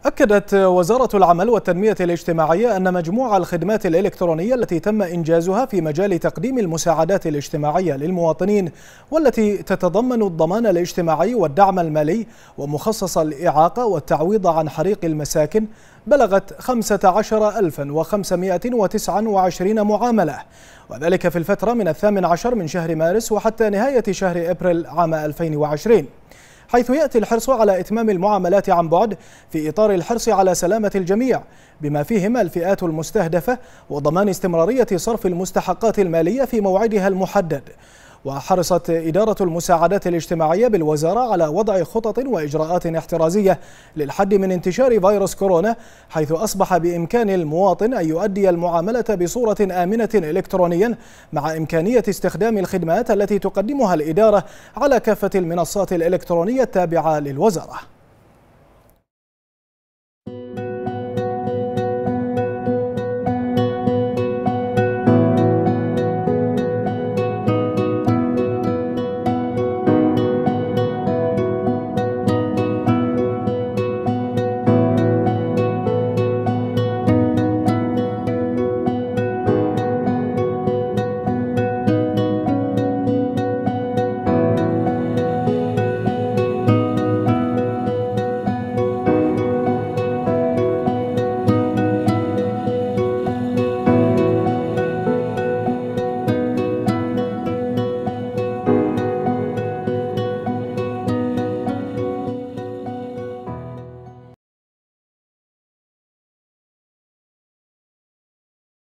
أكدت وزارة العمل والتنمية الاجتماعية أن مجموع الخدمات الإلكترونية التي تم إنجازها في مجال تقديم المساعدات الاجتماعية للمواطنين والتي تتضمن الضمان الاجتماعي والدعم المالي ومخصص الإعاقة والتعويض عن حريق المساكن بلغت 15529 معاملة، وذلك في الفترة من 18 من شهر مارس وحتى نهاية شهر أبريل عام 2020، حيث يأتي الحرص على إتمام المعاملات عن بعد في إطار الحرص على سلامة الجميع بما فيهم الفئات المستهدفة وضمان استمرارية صرف المستحقات المالية في موعدها المحدد. وحرصت إدارة المساعدات الاجتماعية بالوزارة على وضع خطط وإجراءات احترازية للحد من انتشار فيروس كورونا، حيث أصبح بإمكان المواطن أن يؤدي المعاملة بصورة آمنة إلكترونيا مع إمكانية استخدام الخدمات التي تقدمها الإدارة على كافة المنصات الإلكترونية التابعة للوزارة.